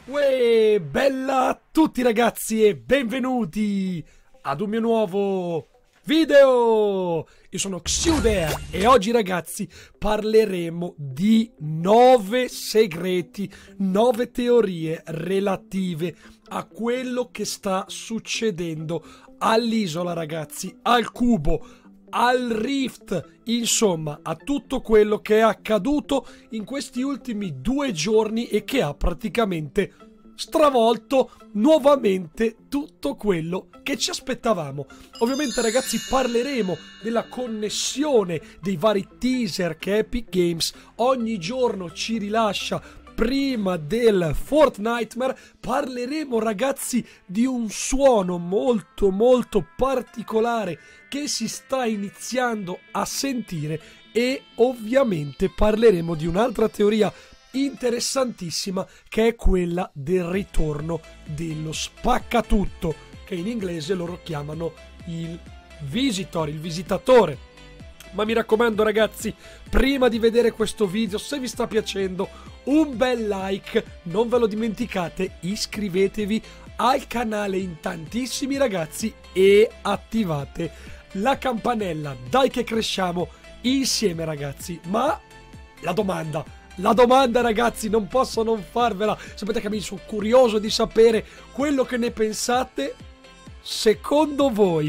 Uè, bella a tutti ragazzi e benvenuti ad un mio nuovo video! Io sono Xiudea e oggi ragazzi parleremo di 9 segreti, 9 teorie relative a quello che sta succedendo all'isola ragazzi, al cubo, al Rift, insomma a tutto quello che è accaduto in questi ultimi 2 giorni e che ha praticamente stravolto nuovamente tutto quello che ci aspettavamo. Ovviamente ragazzi parleremo della connessione dei vari teaser che Epic Games ogni giorno ci rilascia prima del Fortnitemare. Parleremo ragazzi di un suono molto particolare che si sta iniziando a sentire e ovviamente parleremo di un'altra teoria interessantissima che è quella del ritorno dello spaccatutto, che in inglese loro chiamano il visitor, il visitatore. Ma mi raccomando ragazzi, prima di vedere questo video, se vi sta piacendo, un bel like, non ve lo dimenticate, iscrivetevi al canale in tantissimi ragazzi e attivate la campanella, dai che cresciamo insieme ragazzi. Ma la domanda ragazzi, non posso non farvela, sapete che mi sono curioso di sapere quello che ne pensate. Secondo voi,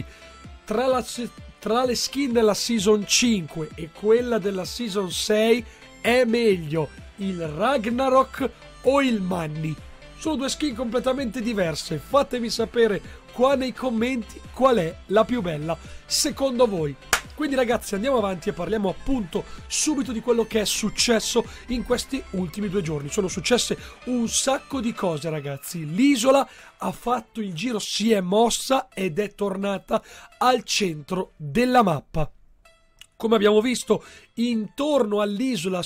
tra le skin della Season 5 e quella della Season 6 è meglio il Ragnarok o il Manni? Sono due skin completamente diverse, fatemi sapere qua nei commenti qual è la più bella secondo voi. Quindi ragazzi andiamo avanti e parliamo appunto subito di quello che è successo in questi ultimi 2 giorni. Sono successe un sacco di cose ragazzi, l'isola ha fatto il giro, si è mossa ed è tornata al centro della mappa. Come abbiamo visto, intorno all'isola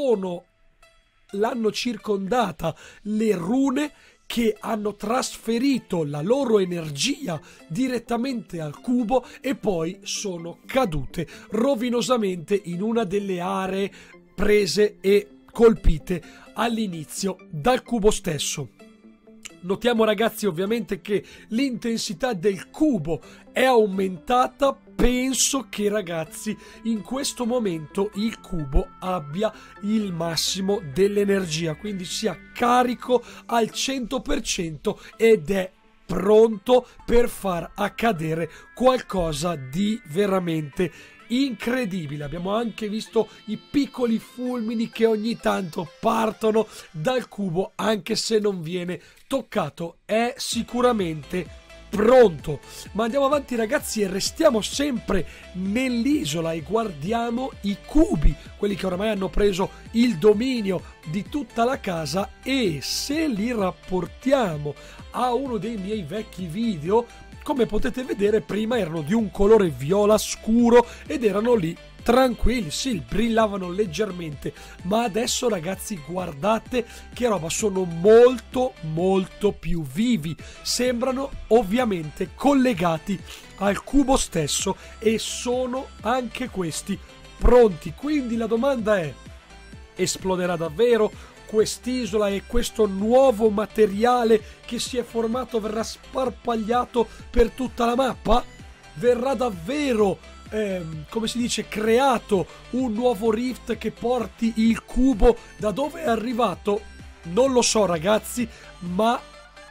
l'hanno circondata le rune che hanno trasferito la loro energia direttamente al cubo e poi sono cadute rovinosamente in una delle aree prese e colpite all'inizio dal cubo stesso. Notiamo ragazzi ovviamente che l'intensità del cubo è aumentata. Penso che ragazzi in questo momento il cubo abbia il massimo dell'energia, quindi sia carico al 100% ed è pronto per far accadere qualcosa di veramente incredibile. Abbiamo anche visto i piccoli fulmini che ogni tanto partono dal cubo anche se non viene toccato. È sicuramente pronto. Ma andiamo avanti ragazzi e restiamo sempre nell'isola e guardiamo i cubi, quelli che oramai hanno preso il dominio di tutta la casa, e se li rapportiamo a uno dei miei vecchi video, come potete vedere prima erano di un colore viola scuro ed erano lì tranquilli, sì, brillavano leggermente, ma adesso ragazzi guardate che roba, sono molto più vivi, sembrano ovviamente collegati al cubo stesso e sono anche questi pronti. Quindi la domanda è: esploderà davvero quest'isola e questo nuovo materiale che si è formato verrà sparpagliato per tutta la mappa? Verrà davvero come si dice, creato un nuovo Rift che porti il cubo da dove è arrivato? Non lo so ragazzi, ma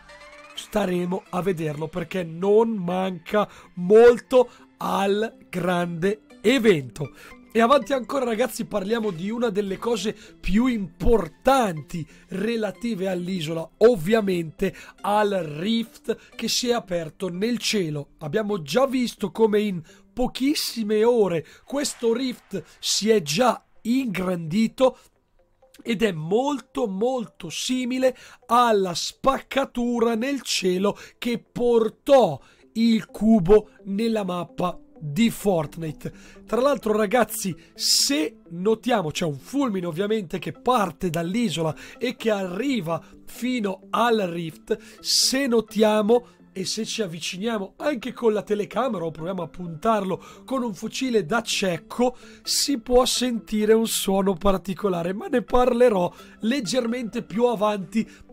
staremo a vederlo perché non manca molto al grande evento. E avanti ancora ragazzi parliamo di una delle cose più importanti relative all'isola, ovviamente al Rift che si è aperto nel cielo. Abbiamo già visto come in pochissime ore questo Rift si è già ingrandito ed è molto simile alla spaccatura nel cielo che portò il cubo nella mappa di Fortnite. Tra l'altro ragazzi, se notiamo, c'è un fulmine ovviamente che parte dall'isola e che arriva fino al Rift. Se notiamo e se ci avviciniamo anche con la telecamera o proviamo a puntarlo con un fucile da cecco, si può sentire un suono particolare, ma ne parlerò leggermente più avanti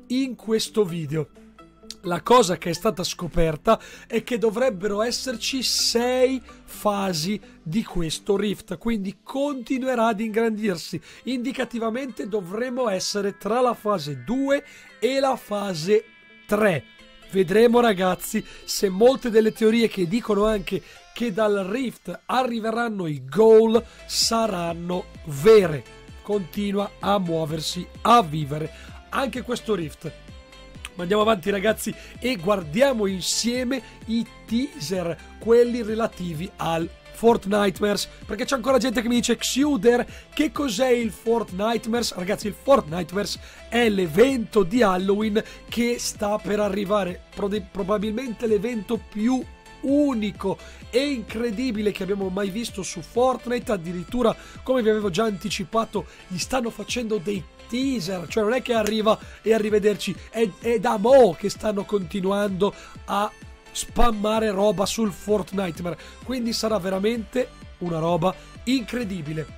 in questo video. La cosa che è stata scoperta è che dovrebbero esserci 6 fasi di questo Rift, quindi continuerà ad ingrandirsi. Indicativamente dovremo essere tra la fase 2 e la fase 3. Vedremo, ragazzi, se molte delle teorie che dicono anche che dal Rift arriveranno i Ghoul saranno vere. Continua a muoversi, a vivere anche questo Rift. Ma andiamo avanti, ragazzi, e guardiamo insieme i teaser, quelli relativi al Fortnitemares, perché c'è ancora gente che mi dice: Xuder, che cos'è il Fortnitemares? Ragazzi, il Fortnitemares è l'evento di Halloween che sta per arrivare, probabilmente l'evento più unico e incredibile che abbiamo mai visto su Fortnite. Addirittura, come vi avevo già anticipato, gli stanno facendo dei teaser, cioè non è che arriva e arrivederci, è da mo' che stanno continuando a spammare roba sul Fortnite, quindi sarà veramente una roba incredibile.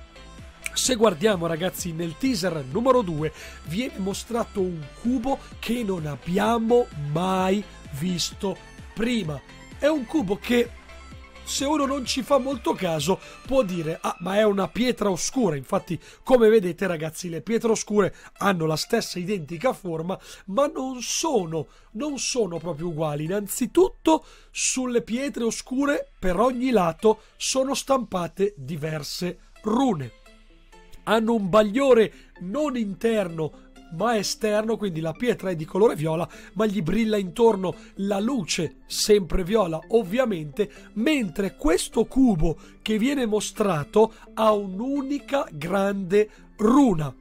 Se guardiamo, ragazzi, nel teaser numero 2 viene mostrato un cubo che non abbiamo mai visto prima. È un cubo che, se uno non ci fa molto caso, può dire: ah, ma è una pietra oscura. Infatti, come vedete, ragazzi, le pietre oscure hanno la stessa identica forma, ma non sono proprio uguali. Innanzitutto, sulle pietre oscure, per ogni lato, sono stampate diverse rune. Hanno un bagliore non interno ma esterno, quindi la pietra è di colore viola, ma gli brilla intorno la luce, sempre viola ovviamente, mentre questo cubo che viene mostrato ha un'unica grande runa.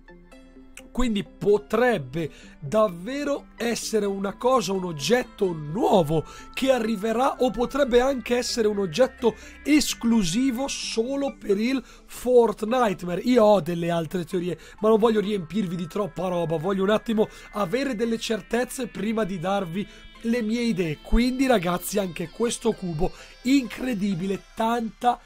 Quindi potrebbe davvero essere una cosa, un oggetto nuovo che arriverà, o potrebbe anche essere un oggetto esclusivo solo per il Fortnitemares. Io ho delle altre teorie, ma non voglio riempirvi di troppa roba, voglio un attimo avere delle certezze prima di darvi le mie idee. Quindi, ragazzi, anche questo cubo incredibile, tanta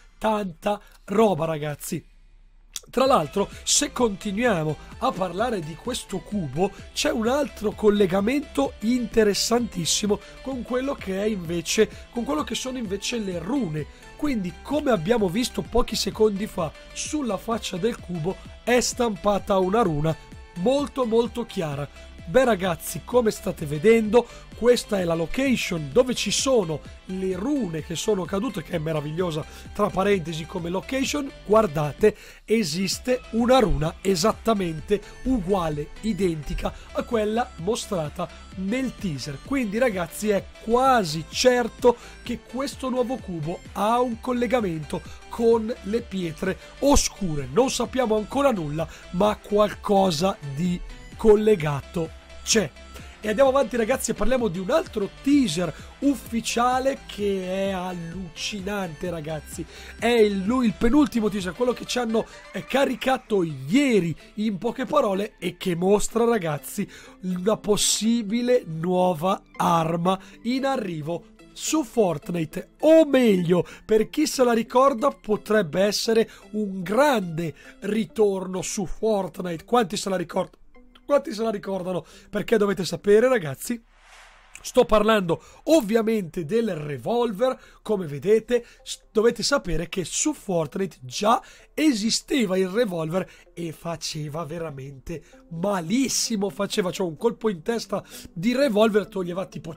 roba, ragazzi. Tra l'altro, se continuiamo a parlare di questo cubo, c'è un altro collegamento interessantissimo con quello che è invece, con quello che sono invece le rune. Quindi, come abbiamo visto pochi secondi fa, sulla faccia del cubo è stampata una runa molto chiara. Beh, ragazzi, come state vedendo, questa è la location dove ci sono le rune che sono cadute, che è meravigliosa, tra parentesi, come location. Guardate, esiste una runa esattamente uguale, identica a quella mostrata nel teaser. Quindi, ragazzi, è quasi certo che questo nuovo cubo ha un collegamento con le pietre oscure. Non sappiamo ancora nulla, ma qualcosa di collegato c'è. E andiamo avanti, ragazzi, e parliamo di un altro teaser ufficiale che è allucinante, ragazzi. È il penultimo teaser, quello che ci hanno caricato ieri, in poche parole, e che mostra, ragazzi, una possibile nuova arma in arrivo su Fortnite, o meglio, per chi se la ricorda, potrebbe essere un grande ritorno su Fortnite. Quanti se la ricordano? Quanti se la ricordano? Perché dovete sapere, ragazzi, sto parlando ovviamente del revolver. Come vedete, dovete sapere che su Fortnite già esisteva il revolver e faceva veramente malissimo. Faceva, cioè, un colpo in testa di revolver toglieva tipo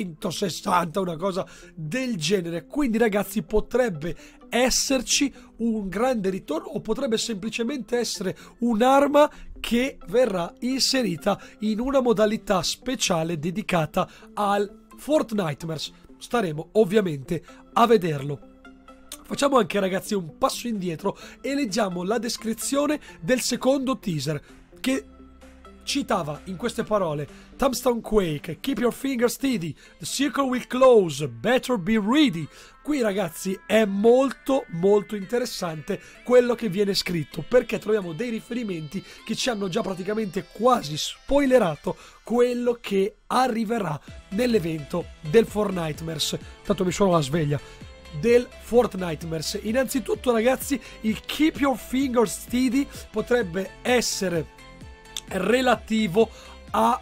160, una cosa del genere. Quindi, ragazzi, potrebbe esserci un grande ritorno, o potrebbe semplicemente essere un'arma che verrà inserita in una modalità speciale dedicata al Fortnitemares. Staremo ovviamente a vederlo. Facciamo anche, ragazzi, un passo indietro e leggiamo la descrizione del secondo teaser, che citava in queste parole: Tombstone Quake, keep your fingers steady, the circle will close, better be ready. Qui, ragazzi, è molto interessante quello che viene scritto, perché troviamo dei riferimenti che ci hanno già praticamente quasi spoilerato quello che arriverà nell'evento del Fortnitemares. Tanto mi suono la sveglia. Del Fortnitemares. Innanzitutto, ragazzi, il keep your fingers steady potrebbe essere relativo a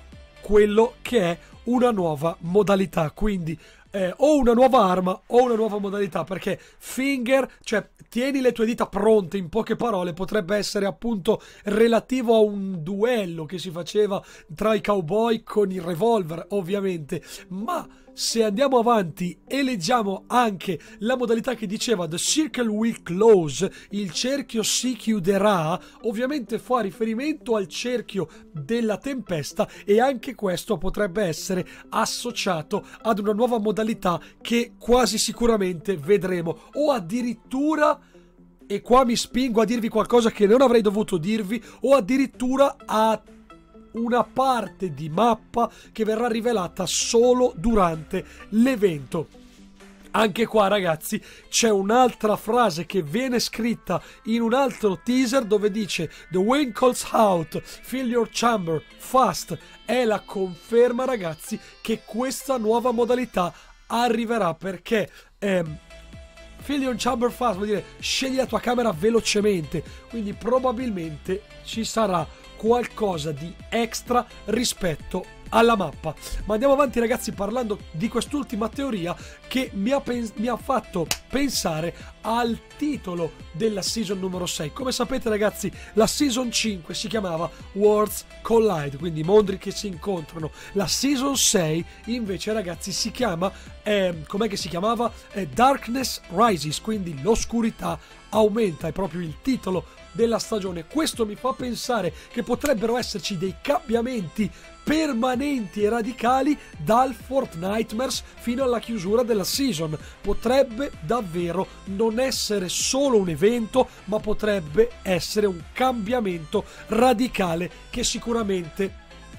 quello che è una nuova modalità, quindi o una nuova arma o una nuova modalità, perché finger, cioè tieni le tue dita pronte, in poche parole potrebbe essere appunto relativo a un duello che si faceva tra i cowboy con il revolver, ovviamente. Ma se andiamo avanti e leggiamo anche la modalità che diceva The Circle Will Close, il cerchio si chiuderà, ovviamente fa riferimento al cerchio della tempesta, e anche questo potrebbe essere associato ad una nuova modalità che quasi sicuramente vedremo, o addirittura, e qua mi spingo a dirvi qualcosa che non avrei dovuto dirvi, o addirittura a una parte di mappa che verrà rivelata solo durante l'evento. Anche qua, ragazzi, c'è un'altra frase che viene scritta in un altro teaser dove dice The wind calls out, fill your chamber fast. È la conferma, ragazzi, che questa nuova modalità arriverà, perché fill your chamber fast vuol dire scegli la tua camera velocemente, quindi probabilmente ci sarà qualcosa di extra rispetto alla mappa. Ma andiamo avanti, ragazzi, parlando di quest'ultima teoria che mi ha fatto pensare al titolo della season numero 6. Come sapete, ragazzi, la season 5 si chiamava Worlds Collide, quindi mondi che si incontrano. La season 6 invece, ragazzi, si chiama com'è che si chiamava? Darkness Rises, quindi l'oscurità aumenta, è proprio il titolo della stagione. Questo mi fa pensare che potrebbero esserci dei cambiamenti permanenti e radicali dal Fortnitemares fino alla chiusura della season. Potrebbe davvero non essere solo un evento, ma potrebbe essere un cambiamento radicale che sicuramente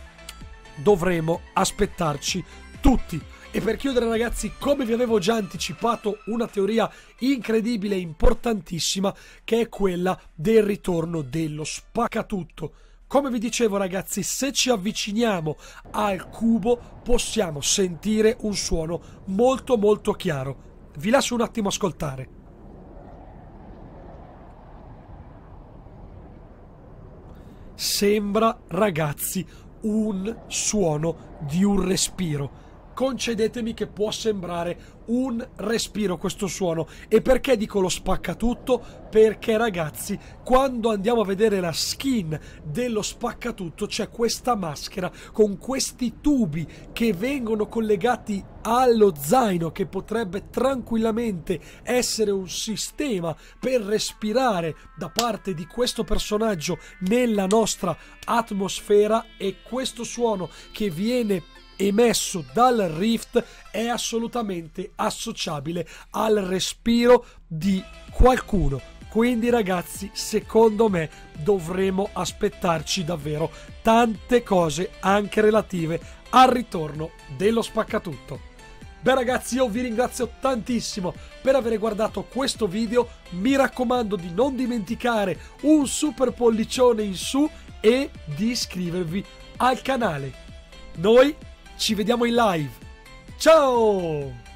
dovremo aspettarci tutti. E per chiudere, ragazzi, come vi avevo già anticipato, una teoria incredibile e importantissima, che è quella del ritorno dello spaccatutto. Come vi dicevo, ragazzi, se ci avviciniamo al cubo possiamo sentire un suono molto molto chiaro. Vi lascio un attimo ascoltare. Sembra, ragazzi, un suono di un respiro. Concedetemi che può sembrare un respiro questo suono. E perché dico lo spaccatutto? Perché, ragazzi, quando andiamo a vedere la skin dello spaccatutto c'è questa maschera con questi tubi che vengono collegati allo zaino, che potrebbe tranquillamente essere un sistema per respirare da parte di questo personaggio nella nostra atmosfera. E questo suono che viene emesso dal Rift è assolutamente associabile al respiro di qualcuno. Quindi, ragazzi, secondo me dovremo aspettarci davvero tante cose anche relative al ritorno dello spaccatutto. Beh, ragazzi, io vi ringrazio tantissimo per aver guardato questo video. Mi raccomando di non dimenticare un super pollicione in su e di iscrivervi al canale. Noi ci vediamo in live. Ciao!